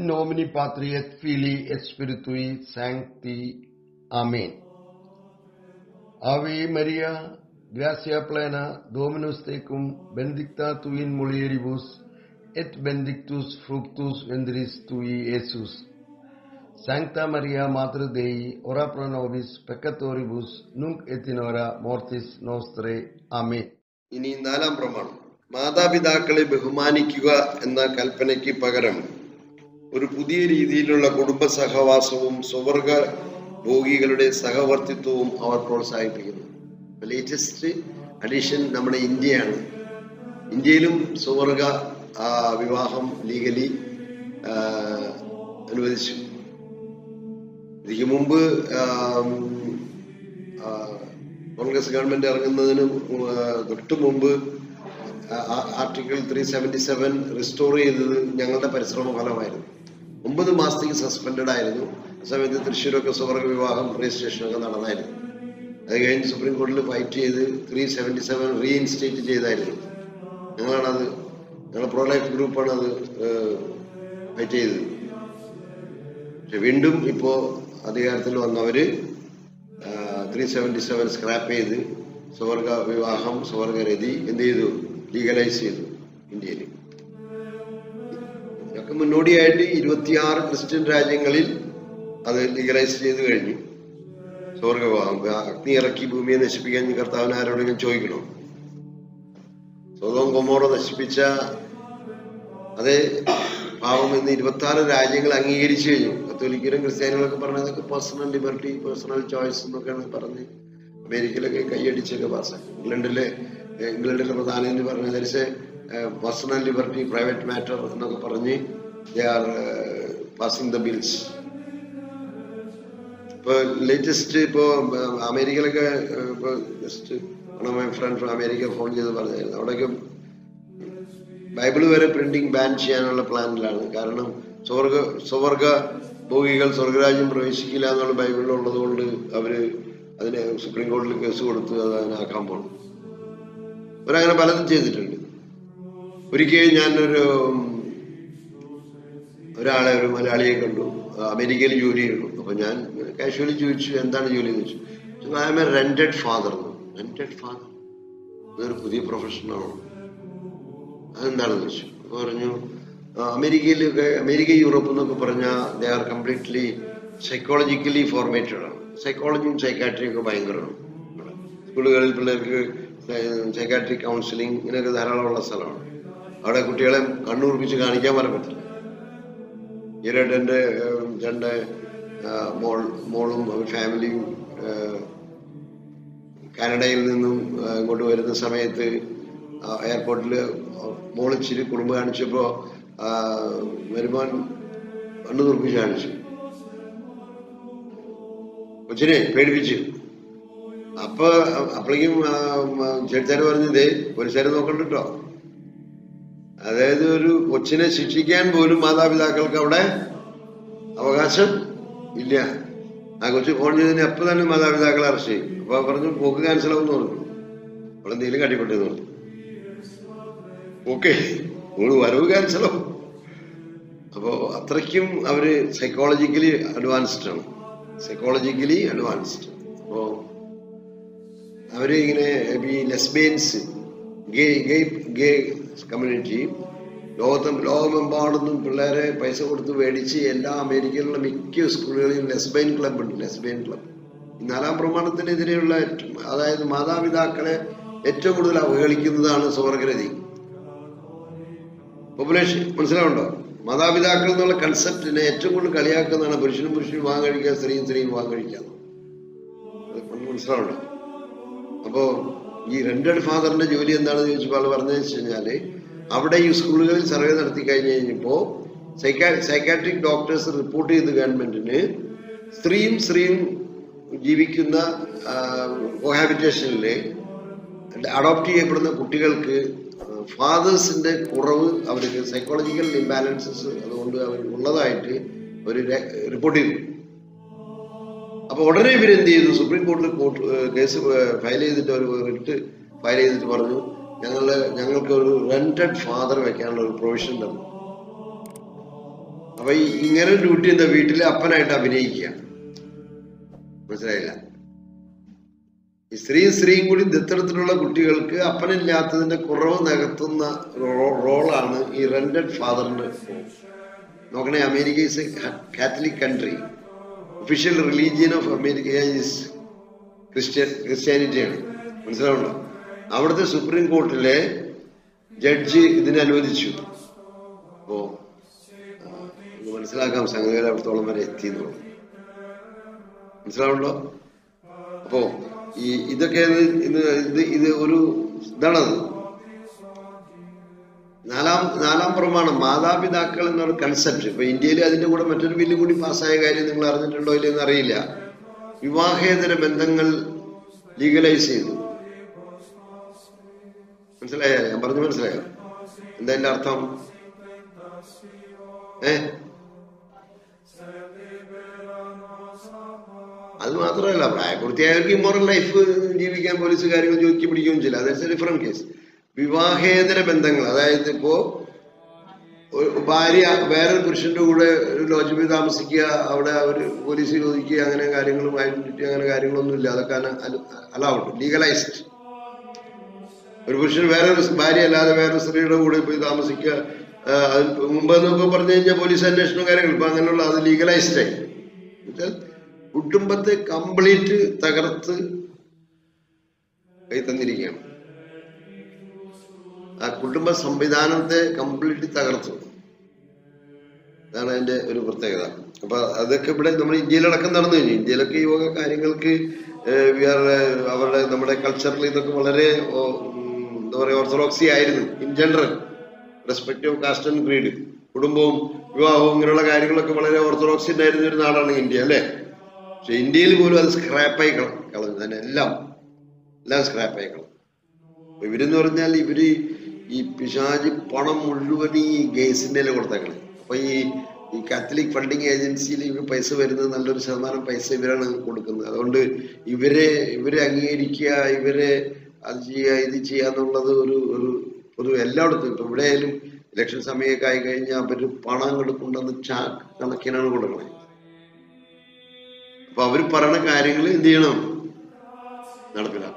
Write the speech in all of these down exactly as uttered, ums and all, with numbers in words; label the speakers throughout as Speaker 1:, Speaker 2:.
Speaker 1: In nomine Patri et Filii et Spiritui Sancti. Amen. Ave Maria, gratia plena, Dominus tecum, benedicta tu in mulieribus, et benedictus fructus ventris tui, Iesus. Sancta Maria, Mater Dei, ora pro nobis peccatoribus, nunc et in hora mortis nostrae. Amen. ഇനി നാലാം പ്രമാണം, മാതാപിതാക്കളെ ബഹുമാനിക്കുക എന്ന കൽപ്പനയ്ക്ക് പകരം ഒരു പുതിയ രീതിയിലുള്ള കുടുംബ സഹവാസവും സ്വവർഗ ഭോഗികളുടെ സഹവർത്തിത്വവും അവർ പ്രോത്സാഹിപ്പിക്കുന്നു. ലേറ്റസ്റ്റ് അഡീഷൻ നമ്മുടെ ഇന്ത്യയാണ്. ഇന്ത്യയിലും സ്വവർഗ വിവാഹം ലീഗലി അനുവദിച്ചു. ഇതിക്ക് മുമ്പ് കോൺഗ്രസ് ഗവൺമെന്റ് ഇറങ്ങുന്നതിന് തൊട്ട് മുമ്പ് article three seventy seven restore ചെയ്തത് ഞങ്ങളുടെ പരിശ്രമ ഫലമായിരുന്നു. ഒമ്പത് മാസത്തേക്ക് സസ്പെൻഡഡ് ആയിരുന്നു. ആ സമയത്ത് തൃശ്ശൂരൊക്കെ സ്വവർഗ വിവാഹം രജിസ്ട്രേഷനൊക്കെ നടന്നായിരുന്നു. അത് കഴിഞ്ഞ് സുപ്രീം കോടതിയിൽ ഫൈറ്റ് ചെയ്ത് ത്രീ സെവന്റി സെവൻ റീഇൻസ്റ്റേറ്റ് ചെയ്തായിരുന്നു. ഞങ്ങളാണത്, ഞങ്ങളുടെ പ്രോ ലൈഫ് ഗ്രൂപ്പാണ് അത് ഫൈറ്റ് ചെയ്തത്. പക്ഷെ വീണ്ടും ഇപ്പോ അധികാരത്തിൽ വന്നവര് ത്രീ സെവന്റി സെവൻ സ്ക്രാപ്പ് ചെയ്ത് സ്വവർഗ വിവാഹം സ്വവർഗരതി എന്ത് ചെയ്തു, ലീഗലൈസ് ചെയ്തു ഇന്ത്യയിൽ. ഇതൊക്കെ മുന്നോടിയായിട്ട് ഇരുപത്തിയാറ് ക്രിസ്ത്യൻ രാജ്യങ്ങളിൽ അത് ലീഗലൈസ് ചെയ്ത് കഴിഞ്ഞു. സ്വവർഗ വിവാഹം. അഗ്നി ഇറക്കി ഭൂമിയെ നശിപ്പിക്കാൻ കർത്താവിന് ആരോടെങ്കിലും ചോദിക്കണോ? സൊദോം ഗൊമോറ നശിപ്പിച്ച അതേ പാവം എന്ന് ഇരുപത്തി ആറ് രാജ്യങ്ങൾ അംഗീകരിച്ചു കഴിഞ്ഞു. കത്തോലിക്കരും ക്രിസ്ത്യാനികളൊക്കെ പറഞ്ഞതൊക്കെ പേഴ്സണൽ ലിബർട്ടി, പേഴ്സണൽ ചോയ്സ് എന്നൊക്കെയാണ് പറഞ്ഞ് അമേരിക്കയിലൊക്കെ കൈയടിച്ചൊക്കെ പാസ്സാക്കി. ഇംഗ്ലണ്ടിലെ ഇംഗ്ലണ്ടിലെ പ്രധാനമന്ത്രി പറഞ്ഞത് there is personal liberty, private matter എന്നൊക്കെ പറഞ്ഞ് they are passing the bills. ഇപ്പൊ ലേറ്റസ്റ്റ് ഇപ്പോ അമേരിക്കയിലൊക്കെ ഇപ്പൊ just my friend from America phone ചെയ്ത് പറഞ്ഞായിരുന്നു. അവിടെയൊക്കെ ബൈബിള് വരെ പ്രിന്റിംഗ് ബാൻ ചെയ്യാനുള്ള പ്ലാനിലാണ്. കാരണം സ്വർഗ സ്വവർഗ ഭോഗികൾ സ്വർഗരാജ്യം പ്രവേശിക്കില്ല എന്നുള്ള ബൈബിളിലുള്ളത് കൊണ്ട് അവര് അതിന് സുപ്രീം കോടതിയിൽ കേസ് കൊടുത്ത് അത് അതിനാക്കാൻ പോകണം. അവരങ്ങനെ പലതും ചെയ്തിട്ടുണ്ട്. ഒരിക്കലും ഞാനൊരു ഒരാളെ ഒരു മലയാളിയെ കണ്ടു, അമേരിക്കയിൽ ജോലി ചെയ്യുന്നു. അപ്പൊ ഞാൻ കാഷ്വലി ചോദിച്ചു, എന്താണ് ജോലി എന്ന് ചോദിച്ചു. I'm a rented father. Rented father ഇതൊരു പുതിയ പ്രൊഫഷനാണോ? അതെന്താണെന്ന് ചോദിച്ചു. പറഞ്ഞു അമേരിക്കയിലൊക്കെ, അമേരിക്ക യൂറോപ്പ് എന്നൊക്കെ പറഞ്ഞാൽ they are completely psychologically formatted ആണ്. സൈക്കോളജിയും സൈക്കാട്രിയും ഒക്കെ ഭയങ്കരമാണ്. സ്കൂളുകളിൽ പിള്ളേർക്ക് സൈക്കാട്രിക് കൗൺസിലിംഗ് ഇങ്ങനെയൊക്കെ ധാരാളമുള്ള സ്ഥലമാണ്. അവിടെ കുട്ടികളെ കണ്ണുറുപ്പിച്ച് കാണിക്കാൻ പറയാൻ പറ്റില്ല. ഈയിടെ എൻ്റെ രണ്ട് മോൾ മോളും ഫാമിലിയും കാനഡയിൽ നിന്നും ഇങ്ങോട്ട് വരുന്ന സമയത്ത് എയർപോർട്ടിൽ മോൾ ഇച്ചിരി കുടുംബം കാണിച്ചപ്പോ വരുമാൻ കണ്ണു തുറപ്പിച്ച് കാണിച്ചു. കൊച്ചിനെ പേടിപ്പിച്ചു. അപ്പൊ അപ്പോഴേക്കും ചേട്ടാര് പറഞ്ഞതേ പോലീസുകാരെ നോക്കണ്ടോ. അതായത് ഒരു കൊച്ചിനെ ശിക്ഷിക്കാൻ പോലും മാതാപിതാക്കൾക്ക് അവിടെ അവകാശം ഇല്ല. ആ കൊച്ചു ഫോൺ ചെയ്തതിന് അപ്പൊ തന്നെ മാതാപിതാക്കളെ അറസ്റ്റ് ചെയ്യും. അപ്പൊ പറഞ്ഞു പോക്ക് ക്യാൻസൽ ആവുമെന്ന് പറഞ്ഞു. അവിടെ എന്തെങ്കിലും കടിപ്പെട്ടെന്ന് പറഞ്ഞു. ഓക്കെ, നിങ്ങൾ വരവ് ക്യാൻസലോ. അപ്പോ അത്രയ്ക്കും അവര് സൈക്കോളജിക്കലി അഡ്വാൻസ്ഡ് ആണ്. Psychologically advanced. അപ്പോ അവര് ഇങ്ങനെ ഈ ലെസ്ബിയൻസ്, ഗേ ഗേ ഗേ കമ്മ്യൂണിറ്റി ലോകത്തും ലോകമെമ്പാടുന്നും പിള്ളേരെ പൈസ കൊടുത്ത് മേടിച്ച് എല്ലാ അമേരിക്കയിലുള്ള മിക്ക സ്കൂളുകളിലും ലെസ്ബൈൻ ക്ലബ് ഉണ്ട്. ലെസ്ബൈൻ ക്ലബ് ഈ നാലാം പ്രമാണത്തിനെതിരെയുള്ള, അതായത് മാതാപിതാക്കളെ ഏറ്റവും കൂടുതൽ അവഹേളിക്കുന്നതാണ് സ്വവർഗരതി. പോപ്പുലേഷൻ മനസ്സിലാവുണ്ടോ? മാതാപിതാക്കൾ എന്നുള്ള കൺസെപ്റ്റിനെ ഏറ്റവും കൂടുതൽ കളിയാക്കുന്നതാണ് പുരുഷനും പുരുഷനും വിവാഹം കഴിക്കുക, സ്ത്രീയും സ്ത്രീയും വിവാഹം കഴിക്കുക. മനസ്സിലാവുണ്ടോ? അപ്പോ ഈ റെന്റഡ് ഫാദറിന്റെ ജോലി എന്താണെന്ന് ചോദിച്ചപ്പോൾ ആൾ പറഞ്ഞതെന്ന് വെച്ച് കഴിഞ്ഞാല് അവിടെ ഈ സ്കൂളുകളിൽ സർവേ നടത്തി കഴിഞ്ഞ് കഴിഞ്ഞപ്പോ സൈക്കാ സൈക്കാട്രിക് ഡോക്ടേഴ്സ് റിപ്പോർട്ട് ചെയ്ത് ഗവൺമെന്റിന് സ്ത്രീയും സ്ത്രീയും ജീവിക്കുന്ന കോഹാബിറ്റേഷനില് അഡോപ്റ്റ് ചെയ്യപ്പെടുന്ന കുട്ടികൾക്ക് ഫാദേഴ്സിന്റെ കുറവ്, അവർക്ക് സൈക്കോളജിക്കൽ ഇംബാലൻസസ് അതുകൊണ്ട് അവർ ഉള്ളതായിട്ട് ഒരു റിപ്പോർട്ട് ചെയ്തു. അപ്പൊ ഉടനെ ഇവരെന്ത് ചെയ്തു, സുപ്രീം കോടതിയിൽ കോർട്ട് കേസ് ഫയൽ ചെയ്തിട്ട് അവർ റിട്ട് ഫയൽ ചെയ്തിട്ട് പറഞ്ഞു ഞങ്ങള് ഞങ്ങൾക്ക് ഒരു റെന്റഡ് ഫാദർ വെക്കാനുള്ള ഒരു പ്രൊവിഷൻ തന്നു.
Speaker 2: അപ്പൊ ഈ ഇങ്ങനെ ഡ്യൂട്ടി എന്താ, വീട്ടിലെ അപ്പനായിട്ട് അഭിനയിക്കുക. മനസ്സിലായില്ല? ഈ സ്ത്രീയും സ്ത്രീയും കൂടി ദത്തെടുത്തിട്ടുള്ള കുട്ടികൾക്ക് അപ്പനില്ലാത്തതിന്റെ കുറവ് നികത്തുന്ന റോളാണ് ഈ റെന്റഡ് ഫാദറിന്റെ. നോക്കണേ, America is a Catholic country. Official religion of America is Christian ക്രിസ്ത്യാനിറ്റിയാണ്. മനസ്സിലാവുണ്ടോ? അവിടുത്തെ സുപ്രീം കോർട്ടിലെ ജഡ്ജി ഇതിനെ അനുവദിച്ചു. അപ്പോ മനസ്സിലാക്കാം സംഗതികൾ അവിടത്തോളം വരെ എത്തി എന്നുള്ളത്. മനസ്സിലാവുണ്ടോ? അപ്പോ ഈ ഇതൊക്കെ ഇത് ഇത് ഒരു ഇതാണത്. നാലാം നാലാം പ്രമാണം മാതാപിതാക്കൾ എന്നൊരു കൺസെപ്റ്റ്. ഇപ്പൊ ഇന്ത്യയിൽ അതിന്റെ കൂടെ മറ്റൊരു ബില്ല് കൂടി പാസ്സായ കാര്യം നിങ്ങൾ അറിഞ്ഞിട്ടുണ്ടോ ഇല്ലെന്ന് അറിയില്ല. വിവാഹേതര ബന്ധങ്ങൾ ലീഗലൈസ് ചെയ്തു. മനസ്സിലായോ? ഞാൻ പറഞ്ഞു മനസ്സിലായോ എന്താ എന്റെ അർത്ഥം? ഏ അത് മാത്രമല്ല, പ്രായപൂർത്തിയായവർക്ക് ഇമ്മോറൽ ലൈഫ് ജീവിക്കാൻ പോലീസ് കാര്യങ്ങൾ ചോദിക്കി പിടിക്കുകയും ചെയ്യില്ല. അതൊരു ഡിഫറെന്റ് കേസ്. വിവാഹേതര ബന്ധങ്ങൾ, അതായത് ഇപ്പോ ഭാര്യ വേറൊരു പുരുഷന്റെ കൂടെ ഒരു ലോഡ്ജിൽ താമസിക്കുക, അവിടെ അവര് പോലീസ് ചോദിക്കുക, അങ്ങനെ കാര്യങ്ങളും ഐഡന്റിറ്റി അങ്ങനെ കാര്യങ്ങളൊന്നും ഇല്ല. അതൊക്കെ അലൗഡ്, ലീഗലൈസ്ഡ്. ഒരു പുരുഷൻ വേറൊരു ഭാര്യ അല്ലാതെ വേറൊരു സ്ത്രീയുടെ കൂടെ പോയി താമസിക്കുക, മുമ്പ് എന്നൊക്കെ പറഞ്ഞു കഴിഞ്ഞാൽ പോലീസ് അന്വേഷണവും കാര്യങ്ങൾ. ഇപ്പൊ അങ്ങനെയുള്ള അത് ലീഗലൈസ്ഡ് ആയി. എന്നുവെച്ചാൽ കുടുംബത്തെ കംപ്ലീറ്റ് തകർത്ത് കൈ തന്നിരിക്കുകയാണ്. ആ കുടുംബ സംവിധാനത്തെ കംപ്ലീറ്റ് തകർത്തു. അതാണ് അതിന്റെ ഒരു പ്രത്യേകത. അപ്പൊ അതൊക്കെ ഇവിടെ നമ്മുടെ ഇന്ത്യയിലടക്കം നടന്നു കഴിഞ്ഞു. ഇന്ത്യയിലൊക്കെ ഈ വക കാര്യങ്ങൾക്ക് അവരുടെ നമ്മുടെ കൾച്ചറിൽ ഇതൊക്കെ വളരെ എന്താ പറയുക ഓർത്തഡോക്സി ആയിരുന്നു. In general respect of caste and creed, കുടുംബവും വിവാഹവും ഇങ്ങനെയുള്ള കാര്യങ്ങളൊക്കെ വളരെ ഓർത്തഡോക്സി ഉണ്ടായിരുന്ന ഒരു നാടാണ് ഇന്ത്യ, അല്ലെ? പക്ഷെ ഇന്ത്യയിൽ പോലും അത് സ്ക്രാപ്പായി കളഞ്ഞു. തന്നെ എല്ലാം എല്ലാം സ്ക്രാപ്പായി കളഞ്ഞു. ഇവരെന്ന് പറഞ്ഞാൽ ഇവര് ഈ പിശാചി പണം മുഴുവൻ ഈ ഗേസിന്റെ കൊടുത്തേക്കണേ. അപ്പൊ ഈ ഈ കാത്തലിക് ഫണ്ടിങ് ഏജൻസിയിൽ ഇവർ പൈസ വരുന്നത് നല്ലൊരു ശതമാനം പൈസ ഇവരാണ് കൊടുക്കുന്നത്. അതുകൊണ്ട് ഇവരെ ഇവരെ അംഗീകരിക്കുക, ഇവരെ അത് ചെയ്യുക, ഇത് ചെയ്യാന്നുള്ളത് ഒരു ഒരു പൊതുവെ എല്ലായിടത്തും. ഇപ്പൊ ഇവിടെ ആയാലും ഇലക്ഷൻ സമയമൊക്കെ ആയി കഴിഞ്ഞാൽ അവര് പണം കൊടുക്കൊണ്ടെന്ന് ചാക്ക് കണക്കിനാണ് കൊടുക്കണേ. അപ്പൊ അവര് പറയുന്ന കാര്യങ്ങൾ എന്ത് ചെയ്യണം? നടപ്പിലാക്കണം.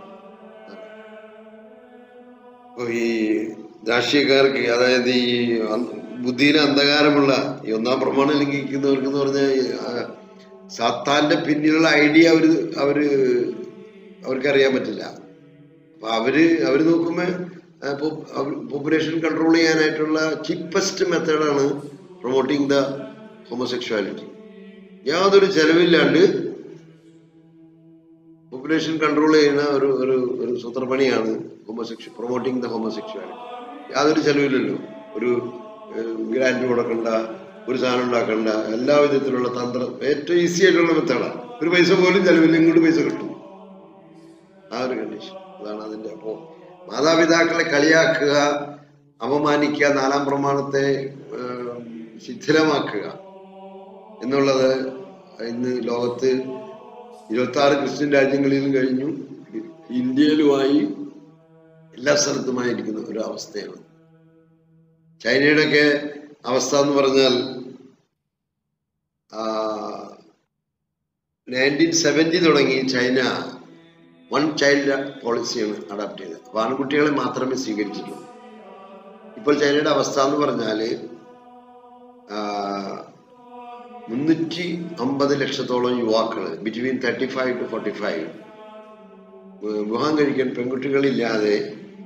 Speaker 2: അപ്പൊ ഈ രാഷ്ട്രീയക്കാർക്ക്, അതായത് ഈ ബുദ്ധിയിലെ അന്ധകാരമുള്ള ഈ ഒന്നാം പ്രമാണം ലംഘിക്കുന്നവർക്ക് എന്ന് പറഞ്ഞാൽ സാത്താന്റെ പിന്നിലുള്ള ഐഡിയ അവര് അവര് അവർക്കറിയാൻ പറ്റില്ല. അപ്പൊ അവര് അവര് നോക്കുമ്പോ പോപ്പുലേഷൻ കൺട്രോൾ ചെയ്യാനായിട്ടുള്ള ചീപ്പസ്റ്റ് മെത്തേഡാണ് പ്രൊമോട്ടിങ് ദ ഹോമോസെക്ഷുവാലിറ്റി. യാതൊരു ചെലവില്ലാണ്ട് പോപ്പുലേഷൻ കൺട്രോൾ ചെയ്യുന്ന ഒരു ഒരു ഒരു സൂത്രപ്പണിയാണ് ഹോമോസെക്ഷ പ്രൊമോട്ടിങ് ദ ഹോമോസെക്ഷുവാലിറ്റി. യാതൊരു ചെലവില്ലല്ലോ. ഒരു ഗ്രാൻഡ് കൊടുക്കണ്ട, ഒരു സാധനം ഉണ്ടാക്കണ്ട, എല്ലാ വിധത്തിലുള്ള തന്ത്രം, ഏറ്റവും ഈസി ആയിട്ടുള്ള മെത്തേഡാണ്. ഒരു പൈസ പോലും ചെലവില്ല, ഇങ്ങോട്ട് പൈസ കിട്ടും. ആ ഒരു കണ്ടീഷൻ അതാണ് അതിന്റെ. അപ്പോ മാതാപിതാക്കളെ കളിയാക്കുക, അപമാനിക്കുക, നാലാം പ്രമാണത്തെ ശിഥിലമാക്കുക എന്നുള്ളത് ഇന്ന് ലോകത്ത് ഇരുപത്തി ആറ് ക്രിസ്ത്യൻ രാജ്യങ്ങളിലും കഴിഞ്ഞു, ഇന്ത്യയിലുമായി എല്ലാ സ്ഥലത്തുമായിരിക്കുന്ന ഒരു അവസ്ഥയാണ്. ചൈനയുടെയൊക്കെ അവസ്ഥ എന്ന് പറഞ്ഞാൽ നയൻറ്റീൻ സെവൻറ്റി തുടങ്ങി ചൈന വൺ ചൈൽഡ് പോളിസിയാണ് അഡാപ്റ്റ് ചെയ്തത്. അപ്പൊ ആൺകുട്ടികളെ മാത്രമേ സ്വീകരിച്ചിട്ടുള്ളൂ. ഇപ്പോൾ ചൈനയുടെ അവസ്ഥ എന്ന് പറഞ്ഞാല് മുന്നൂറ്റി അമ്പത് ലക്ഷത്തോളം യുവാക്കള് between thirty five to forty five വിവാഹം കഴിക്കാൻ പെൺകുട്ടികളില്ലാതെ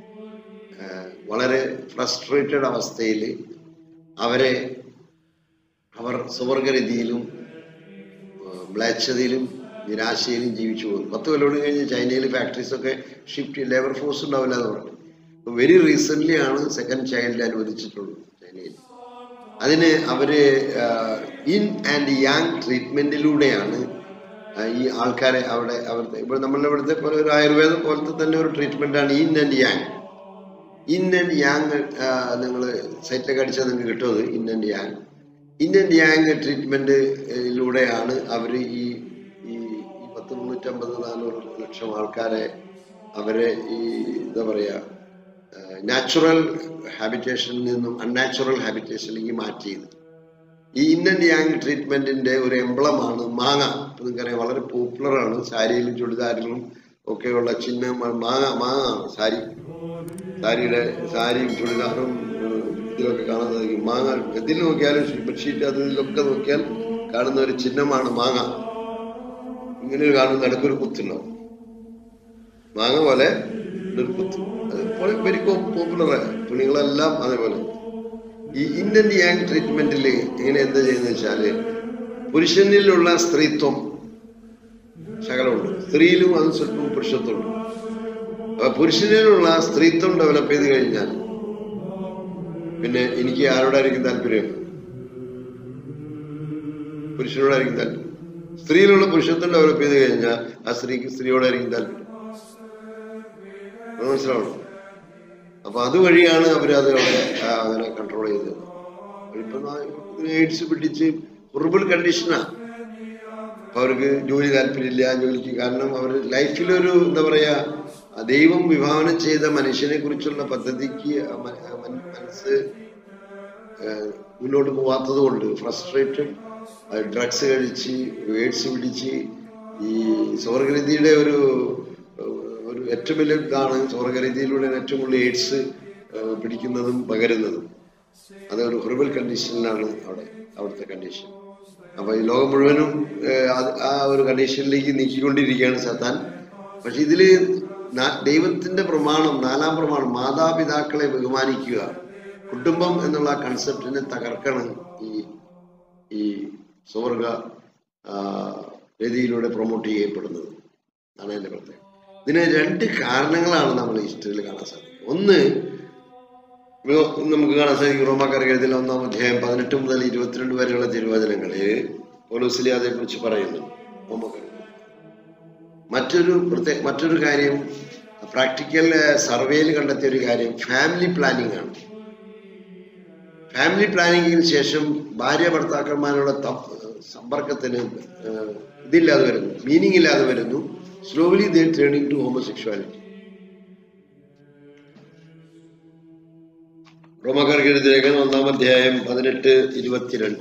Speaker 2: വളരെ ഫ്രസ്ട്രേറ്റഡ് അവസ്ഥയിൽ അവരെ അവർ സ്വർഗരതിയിലും മ്ലേച്ഛതയിലും നിരാശയിലും ജീവിച്ചു പോകും. പത്ത് കൊല്ലോട് കഴിഞ്ഞ് ചൈനയിൽ ഫാക്ടറീസ് ഒക്കെ ഷിഫ്റ്റ് ലേബർ ഫോഴ്സ് ഉണ്ടാവില്ല എന്ന് പറഞ്ഞു. വെരി റീസെന്റ് ആണ് സെക്കൻഡ് ചൈൽഡ് അനുവദിച്ചിട്ടുള്ളൂ ചൈനയിൽ. അതിന് അവര് ഇൻ ആൻഡ് യാങ് ട്രീറ്റ്മെന്റിലൂടെയാണ് ഈ ആൾക്കാരെ അവിടെ അവിടുത്തെ ഇപ്പോൾ നമ്മളുടെ ഇവിടുത്തെ പോലെ ഒരു ആയുർവേദം പോലത്തെ തന്നെ ഒരു ട്രീറ്റ്മെന്റ് ആണ് yin and yang. Yin and yang നിങ്ങൾ സൈറ്റിലൊക്കെ അടിച്ചാൽ നിങ്ങൾക്ക് കിട്ടുന്നത് yin and yang. Yin and yang ട്രീറ്റ്മെന്റിലൂടെയാണ് അവർ ഈ ഈ പത്ത് മുന്നൂറ്റമ്പത് നാനൂറ് ലക്ഷം ആൾക്കാരെ അവരെ ഈ എന്താ പറയാ നാച്ചുറൽ ഹാബിറ്റേഷനിൽ നിന്നും അൺനാച്ചുറൽ ഹാബിറ്റേഷനിലേക്ക് മാറ്റിയത്. ഈ ഇൻ ആൻഡ് യാങ് ട്രീറ്റ്മെന്റിന്റെ ഒരു എംബ്ലമാണ് മാങ്ങ. ഇപ്പൊ നിങ്ങൾക്കറിയാം, വളരെ പോപ്പുലർ ആണ്. സാരിയിലും ചുടിദാരിലും ഒക്കെയുള്ള ചിഹ്നം മാങ്ങ മാങ്ങ ആണ്. സാരി സാരിയുടെ സാരിയും ചുടിദാറും ഇതിലൊക്കെ കാണാൻ സാധിക്കും. മാങ്ങ എതിൽ നോക്കിയാലും ബെഡ്ഷീറ്റ് അതിലൊക്കെ നോക്കിയാൽ കാണുന്ന ഒരു ചിഹ്നമാണ് മാങ്ങ. ഇങ്ങനെ ഒരു കാണുന്ന ഇടയ്ക്കൊരു കുത്തുണ്ടാവും, മാങ്ങ പോലെ ഒരു കുത്ത്. അത് വെരി പോപ്പുലർ തുണികളെല്ലാം അതേപോലെ. ഈ ഇൻ ആൻഡ് യാങ് ട്രീറ്റ്മെന്റിൽ ഇങ്ങനെ എന്താ ചെയ്യുന്നത് വെച്ചാല്, പുരുഷനിലുള്ള സ്ത്രീത്വം ശകലമുണ്ട്, സ്ത്രീയിലും അത് സ്വല്പം പുരുഷത്വമുണ്ട്. അപ്പൊ പുരുഷനിലുള്ള സ്ത്രീത്വം ഡെവലപ്പ് ചെയ്ത് കഴിഞ്ഞാൽ പിന്നെ എനിക്ക് ആരോടായിരിക്കും താല്പര്യം? പുരുഷനോടായിരിക്കും താല്പര്യം. സ്ത്രീയിലുള്ള പുരുഷത്വം ഡെവലപ്പ് ചെയ്ത് കഴിഞ്ഞാൽ ആ സ്ത്രീക്ക് സ്ത്രീയോടായിരിക്കും താല്പര്യം. മനസ്സിലാവണം. അപ്പൊ അതുവഴിയാണ് അവരത് അവിടെ അങ്ങനെ കൺട്രോൾ ചെയ്തത്. ഇപ്പൊ എയ്ഡ്സ് പിടിച്ച് ഹൊറിബിൾ കണ്ടീഷനാ. അപ്പൊ അവർക്ക് ജോലി താല്പര്യമില്ല, ജോലിക്ക്. കാരണം അവർ ലൈഫിലൊരു എന്താ പറയാ, ദൈവം വിഭാവനം ചെയ്ത മനുഷ്യനെ കുറിച്ചുള്ള പദ്ധതിക്ക് മനസ്സ് മുന്നോട്ട് പോവാത്തത് കൊണ്ട് ഫ്രസ്ട്രേറ്റഡ്, ഡ്രഗ്സ് കഴിച്ച് എയ്ഡ്സ് പിടിച്ച് ഈ സ്വർഗരീതിയുടെ ഒരു ഒരു ഏറ്റവും വലിയ ഇതാണ്. സ്വർഗരീതിയിലൂടെ ഏറ്റവും കൂടുതൽ എയ്ഡ്സ് പിടിക്കുന്നതും പകരുന്നതും. അതൊരു ഹൊറിബിൾ കണ്ടീഷനിലാണ് അവിടെ അവിടുത്തെ കണ്ടീഷൻ. അപ്പൊ ഈ ലോകം മുഴുവനും ആ ഒരു കണ്ടീഷനിലേക്ക് നീക്കിക്കൊണ്ടിരിക്കുകയാണ് സത്താൻ. പക്ഷെ ഇതില് ദൈവത്തിന്റെ പ്രമാണം, നാലാം പ്രമാണം, മാതാപിതാക്കളെ ബഹുമാനിക്കുക, കുടുംബം എന്നുള്ള കൺസെപ്റ്റിനെ തകർക്കണം ഈ ഈ സ്വർഗ വേദിയിലൂടെ പ്രൊമോട്ട് ചെയ്യപ്പെടുന്നത് ആണ് എന്റെ പ്രത്യേകത. ഇതിന് രണ്ട് കാരണങ്ങളാണ് നമ്മൾ ഹിസ്റ്ററിയിൽ കാണാൻ സാധിക്കും. ഒന്ന്, നമുക്ക് കാണാൻ സാധിക്കും റോമാക്കാർക്ക് എഴുതിയ ഒന്നാം അധ്യായം പതിനെട്ട് മുതൽ ഇരുപത്തിരണ്ട് വരെയുള്ള തിരുവചനങ്ങളിൽ പൗലോസ് അതേ കുറിച്ച് പറയുന്നു. റോമാക്കാർ മറ്റൊരു പ്രത്യേക മറ്റൊരു കാര്യം, പ്രാക്ടിക്കൽ സർവേയിൽ കണ്ടെത്തിയ ഒരു കാര്യം ഫാമിലി പ്ലാനിങ് ആണ്. ഫാമിലി പ്ലാനിങ്ങിന് ശേഷം ഭാര്യ ഭർത്താക്കന്മാരുടെ സമ്പർക്കത്തിന് ഇതില്ലാതെ വരുന്നു, മീനിങ് ഇല്ലാതെ വരുന്നു. Slowly they turning to homosexuality. റോമാക്കാർക്ക് എഴുതിയ ലേഖനം ഒന്നാം അധ്യായം പതിനെട്ട് ഇരുപത്തിരണ്ട്.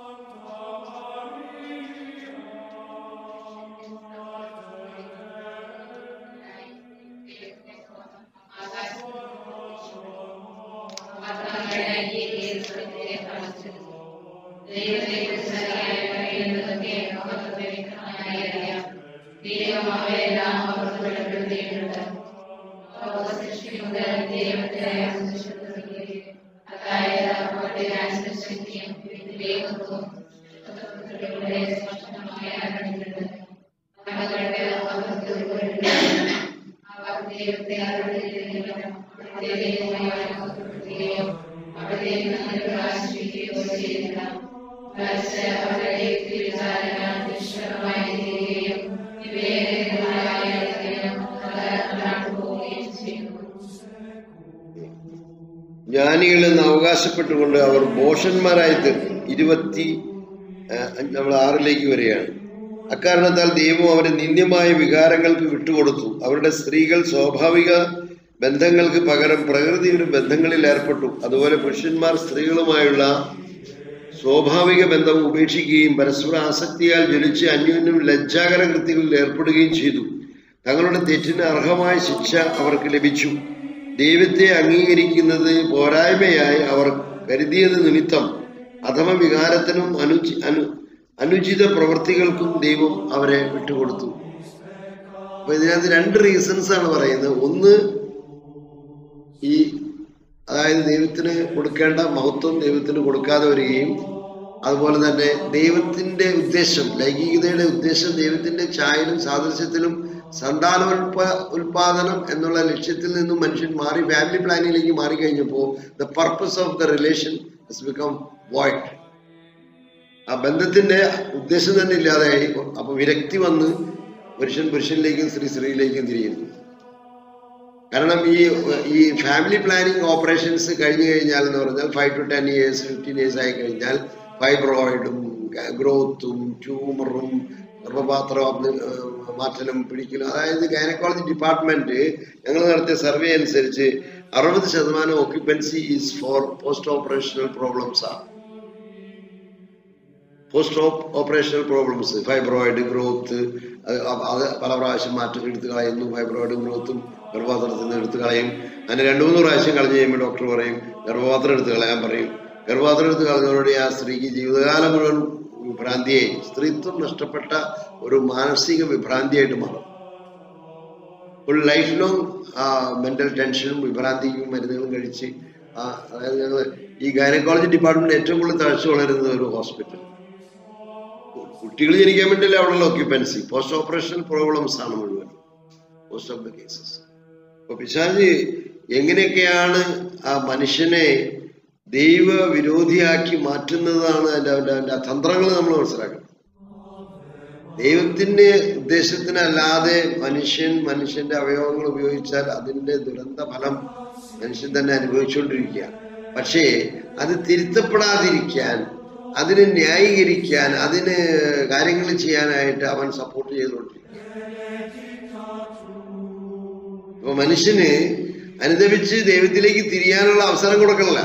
Speaker 2: ജ്ഞാനികളെന്ന് അവകാശപ്പെട്ടുകൊണ്ട് അവർ ഭോഷന്മാരായി തീർന്നു. ഇരുപത്തി നമ്മൾ ആറിലേക്ക് വരികയാണ്. അക്കാരണത്താൽ ദൈവം അവരെ നിന്ദ്യമായ വികാരങ്ങൾക്ക് വിട്ടുകൊടുത്തു. അവരുടെ സ്ത്രീകൾ സ്വാഭാവിക ബന്ധങ്ങൾക്ക് പകരം പ്രകൃതിയുടെ ബന്ധങ്ങളിൽ ഏർപ്പെട്ടു. അതുപോലെ പുരുഷന്മാർ സ്ത്രീകളുമായുള്ള സ്വാഭാവിക ബന്ധം ഉപേക്ഷിക്കുകയും പരസ്പര ആസക്തിയാൽ ജ്വലിച്ച് അന്യോന്യം ലജ്ജാകര കൃത്യങ്ങളിൽ ഏർപ്പെടുകയും ചെയ്തു. തങ്ങളുടെ തെറ്റിന് അർഹമായ ശിക്ഷ അവർക്ക് ലഭിച്ചു. ദൈവത്തെ അംഗീകരിക്കുന്നത് പോരായ്മയായി അവർ കരുതിയത് നിമിത്തം അധമ വികാരത്തിനും അനുചി അനു അനുചിത പ്രവൃത്തികൾക്കും ദൈവം അവരെ വിട്ടുകൊടുത്തു. അപ്പൊ ഇതിനകത്ത് രണ്ട് റീസൺസ് ആണ് പറയുന്നത്. ഒന്ന്, ഈ അതായത് ദൈവത്തിന് കൊടുക്കേണ്ട മഹത്വം ദൈവത്തിന് കൊടുക്കാതെ വരികയും, അതുപോലെ തന്നെ ദൈവത്തിന്റെ ഉദ്ദേശം, ലൈംഗികതയുടെ ഉദ്ദേശം ദൈവത്തിന്റെ ഛായയിലും സാദൃശ്യത്തിലും സന്താനോൽപ ഉൽപാദനം എന്നുള്ള ലക്ഷ്യത്തിൽ നിന്നും മനുഷ്യൻ മാറി ഫാമിലി പ്ലാനിങ്ങിലേക്ക് മാറിക്കഴിഞ്ഞപ്പോൾ the purpose of the relation has become void. ആ ബന്ധത്തിന്റെ ഉദ്ദേശം തന്നെ ഇല്ലാതെയായി. അപ്പൊ വിരക്തി വന്ന് പുരുഷൻ പുരുഷനിലേക്കും സ്ത്രീ സ്ത്രീയിലേക്കും തിരിയുന്നു. കാരണം ഈ ഈ ഫാമിലി പ്ലാനിങ് ഓപ്പറേഷൻസ് കഴിഞ്ഞു കഴിഞ്ഞാൽ എന്ന് പറഞ്ഞാൽ five to ten years fifteen years ആയി കഴിഞ്ഞാൽ ഫൈബ്രോയിഡും ഗ്രോത്തും ട്യൂമറും ഗർഭപാത്ര മാറ്റലും പിടിക്കലും, അതായത് ഗൈനക്കോളജി ഡിപ്പാർട്ട്മെന്റ് ഞങ്ങൾ നടത്തിയ സർവേ അനുസരിച്ച് അറുപത് ശതമാനം occupancy is for post operational problems ആണ്. Post operational problems, fibroid growth, അത് പല പ്രാവശ്യം മാറ്റം എടുത്ത് കളയുന്നു. ഫൈബ്രോയിഡ് ഗ്രോത്തും ഗർഭപാത്രത്തിൽ നിന്ന് എടുത്ത് കളയും. അങ്ങനെ രണ്ടു മൂന്ന് പ്രാവശ്യം കളഞ്ഞ് കഴിയുമ്പോൾ ഡോക്ടർ പറയും ഗർഭപാത്രം എടുത്ത് കളയാൻ പറയും. ഗർഭപാത്രം എടുത്ത് കളഞ്ഞതോടെ ആ സ്ത്രീക്ക് ജീവിതകാലം മുഴുവൻ വിഭ്രാന്തിയായി, സ്ത്രീത്വം നഷ്ടപ്പെട്ട ഒരു മാനസിക വിഭ്രാന്തിയായിട്ട് മാറും. ഒരു ലൈഫ് ലോങ് മെന്റൽ ടെൻഷനും വിഭ്രാന്തിക്കും മരുന്നുകളും കഴിച്ച് അതായത് ഞങ്ങൾ ഈ ഗൈനക്കോളജി ഡിപ്പാർട്ട്മെന്റ് ഏറ്റവും കൂടുതൽ തഴച്ചു വളരുന്നത് ഒരു ഹോസ്പിറ്റൽ. കുട്ടികൾ ജനിക്കാൻ വേണ്ടിയില്ല അവിടെയുള്ള ഓക്യുപ്പൻസി. പോസ്റ്റ് ഓപ്പറേഷണൽ പ്രോബ്ലംസ് ആണ് മുഴുവൻ മോസ്റ്റ് ഓഫ് ദ കേസസ്. അപ്പൊ പിശാച് എങ്ങനെയൊക്കെയാണ് ആ മനുഷ്യനെ ദൈവ വിരോധിയാക്കി മാറ്റുന്നതാണ് അതിന്റെ അവന്റെ അവന്റെ തന്ത്രങ്ങൾ നമ്മൾ മനസ്സിലാക്കണം. ദൈവത്തിന്റെ ഉദ്ദേശത്തിനല്ലാതെ മനുഷ്യൻ മനുഷ്യന്റെ അവയവങ്ങൾ ഉപയോഗിച്ചാൽ അതിന്റെ ദുരന്ത ഫലം മനുഷ്യൻ തന്നെ അനുഭവിച്ചുകൊണ്ടിരിക്കുകയാണ്. പക്ഷേ അത് തിരുത്തപ്പെടാതിരിക്കാൻ, അതിനെ ന്യായീകരിക്കാൻ, അതിന് കാര്യങ്ങൾ ചെയ്യാനായിട്ട് അവൻ സപ്പോർട്ട് ചെയ്തുകൊണ്ടിരിക്കുക. അപ്പൊ മനുഷ്യന് അനുദപിച്ച് ദൈവത്തിലേക്ക് തിരിയാനുള്ള അവസരം കൊടുക്കണില്ല.